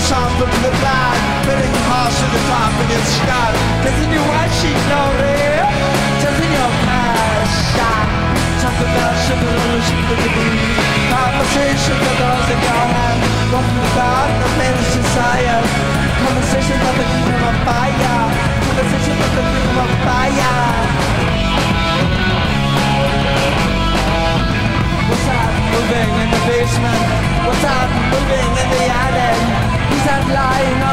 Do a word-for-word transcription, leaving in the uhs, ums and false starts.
trample to the blind, filling your heart to the top of your skull. Kissing your white sheet glory, touching your passion. Talking about sugar and sugar to be. Conversation for those in your hand. Walking about in the men's desire. Conversation of the kingdom of fire. Conversation of the kingdom of fire. What's that moving in the basement? What's that moving in the attic? Who's that lying